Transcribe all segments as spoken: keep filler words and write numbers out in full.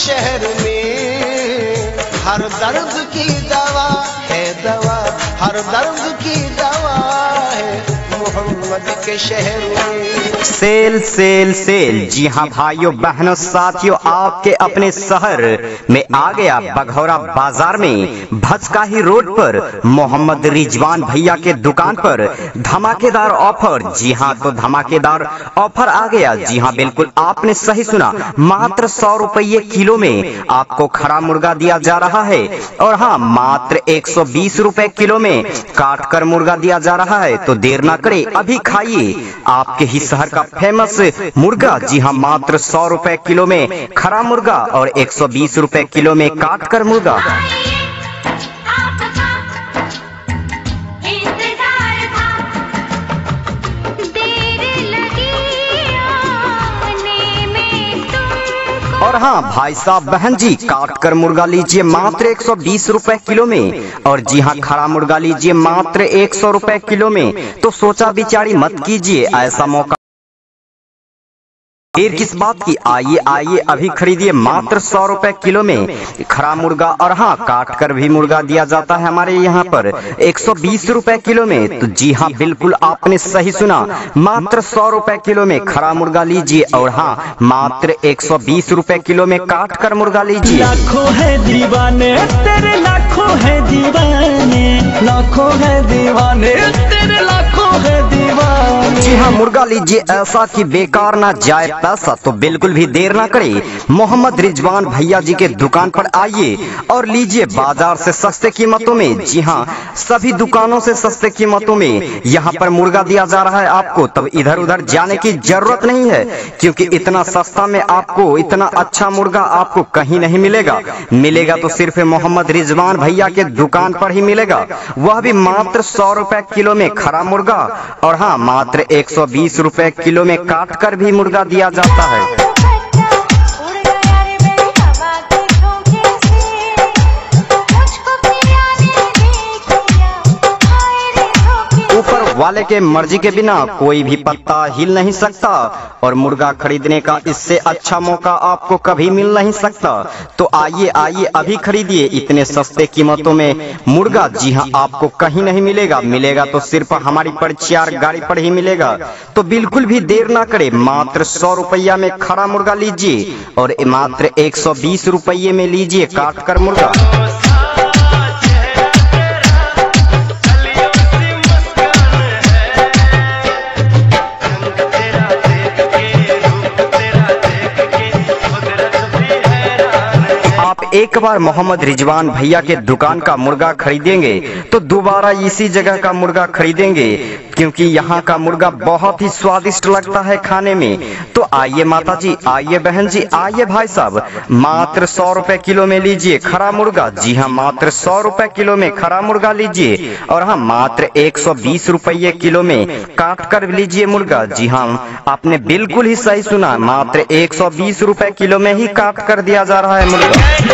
शहर में हर दर्द की दवा है, दवा हर दर्द की दवा है मोहम्मद के शहर में। सेल सेल सेल, जी हाँ भाइयों बहनों साथियों, आपके अपने शहर में आ गया बघौरा बाजार में भचकाही रोड पर मोहम्मद रिजवान भैया के दुकान पर धमाकेदार ऑफर। जी हाँ, तो धमाकेदार ऑफर आ गया। जी हाँ बिल्कुल आपने सही सुना, मात्र सौ रुपये किलो में आपको खड़ा मुर्गा दिया जा रहा है। और हाँ, मात्र एक सौ बीस रुपए किलो में काट कर मुर्गा दिया जा रहा है। तो देर ना करे, अभी खाइए आपके ही शहर का फेमस मुर्गा। जी हाँ, मात्र सौ रुपए किलो में खड़ा मुर्गा और एक सौ बीस रुपए किलो में काट कर मुर्गा। और हाँ भाई साहब बहन जी, काट कर मुर्गा लीजिए मात्र एक सौ बीस रुपए किलो में। और जी हाँ, खड़ा मुर्गा लीजिए मात्र एक सौ रुपए किलो में। तो सोचा बिचारी मत कीजिए, ऐसा मौका देर किस बात की, आइए आइए अभी खरीदिए मात्र सौ रुपए किलो में खड़ा मुर्गा। और हाँ, काट कर भी मुर्गा दिया जाता है हमारे यहाँ पर एक सौ बीस रुपए किलो में। तो जी हाँ बिल्कुल आपने सही सुना, मात्र सौ रुपए किलो में खड़ा मुर्गा लीजिए और हाँ मात्र एक सौ बीस रुपए किलो में काट कर मुर्गा लीजिए। लाखों है दीवाने तेरे, लाखों है दीवाने, लाखों है दीवाने तेरे, लाखों है दीवाने। जी हाँ, मुर्गा लीजिए ऐसा कि बेकार ना जाए पैसा। तो बिल्कुल भी देर ना करे, मोहम्मद रिजवान भैया जी के दुकान पर आइए और लीजिए बाजार से सस्ते कीमतों में। जी हाँ, सभी दुकानों से सस्ते कीमतों में यहाँ पर मुर्गा दिया जा रहा है आपको। तब इधर उधर जाने की जरूरत नहीं है, क्योंकि इतना सस्ता में आपको इतना अच्छा मुर्गा आपको कहीं नहीं मिलेगा। मिलेगा तो सिर्फ मोहम्मद रिजवान भैया के दुकान पर ही मिलेगा, वह भी मात्र सौ रुपए किलो में खड़ा मुर्गा। और हाँ, मात्र एक सौ बीस रुपए किलो में काट कर भी मुर्गा दिया जाता है। ऊपर वाले के मर्जी के बिना कोई भी पत्ता हिल नहीं सकता और मुर्गा खरीदने का इससे अच्छा मौका आपको कभी मिल नहीं सकता। तो आइए आइए अभी खरीदिए इतने सस्ते कीमतों में मुर्गा। जी हाँ, आपको कहीं नहीं मिलेगा, मिलेगा तो सिर्फ हमारी परिचार गाड़ी पर ही मिलेगा। तो बिल्कुल भी देर ना करे, मात्र सौ रुपया में खड़ा मुर्गा लीजिए और मात्र एक सौ बीस रुपये में लीजिए काट कर मुर्गा। एक बार मोहम्मद रिजवान भैया के दुकान का मुर्गा खरीदेंगे तो दोबारा इसी जगह का मुर्गा खरीदेंगे, क्योंकि यहाँ का मुर्गा बहुत ही स्वादिष्ट लगता है खाने में। तो आइए माता जी, आइए बहन जी, आइए भाई साहब, मात्र सौ रुपए किलो में लीजिए खड़ा मुर्गा। जी हाँ, मात्र सौ रुपए किलो में खड़ा मुर्गा लीजिए और हाँ मात्र एक सौ बीस रुपये किलो में काट कर लीजिए मुर्गा। जी हाँ, आपने बिल्कुल ही सही सुना, मात्र एक सौ बीस रुपए किलो में ही काट कर दिया जा रहा है मुर्गा।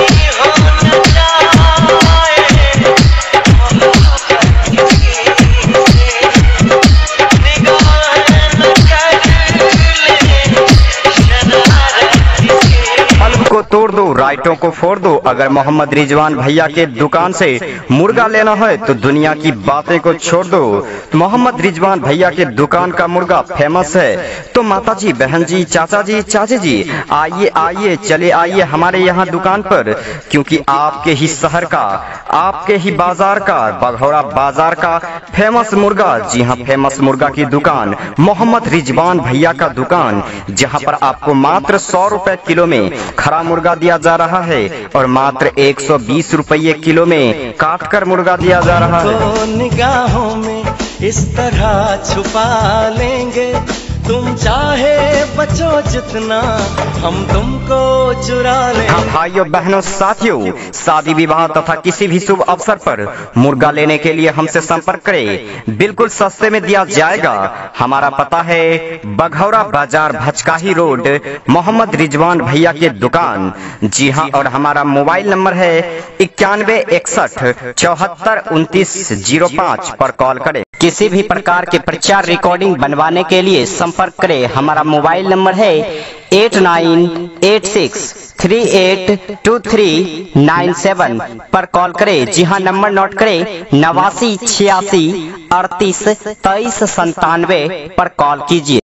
को तोड़ दो, राइटों को फोड़ दो। अगर मोहम्मद रिजवान भैया के दुकान से मुर्गा लेना है तो दुनिया की बातें को छोड़ दो। तो मोहम्मद रिजवान भैया के दुकान का मुर्गा फेमस है। तो माता जी, बहन जी, चाचा जी, चाची जी, आइए आइए, चले आइए हमारे यहाँ दुकान पर, क्योंकि आपके ही शहर का, आपके ही बाजार का, बघौरा बाजार का फेमस मुर्गा, जी हाँ फेमस मुर्गा की दुकान मोहम्मद रिजवान भैया का दुकान, जहाँ पर आपको मात्र सौ रुपए किलो में खड़ा मुर्गा दिया जा रहा है और मात्र एक सौ बीस रुपये किलो में काट कर मुर्गा दिया जा रहा है। तो निगाहों में इस तरह छुपा लेंगे, तुम चाहे बचो जितना हम तुमको चुरा लेंगे। हाँ भाइयों बहनों साथियों, शादी विवाह तथा किसी भी शुभ अवसर पर मुर्गा लेने के लिए हमसे संपर्क करें, बिल्कुल सस्ते में दिया जाएगा। हमारा पता है बघौरा बाजार, भचकाही रोड, मोहम्मद रिजवान भैया के दुकान। जी हाँ, और हमारा मोबाइल नंबर है इक्यानवे इकसठ चौहत्तर उनतीस जीरो पाँच पर कॉल करें। किसी भी प्रकार के प्रचार रिकॉर्डिंग बनवाने के लिए संपर्क करें। हमारा मोबाइल नंबर है eight nine eight six three eight two three nine seven पर कॉल करें। जी हाँ, नंबर नोट करें, नवासी छियासी अड़तीस तेईस संतानवे पर कॉल कीजिए।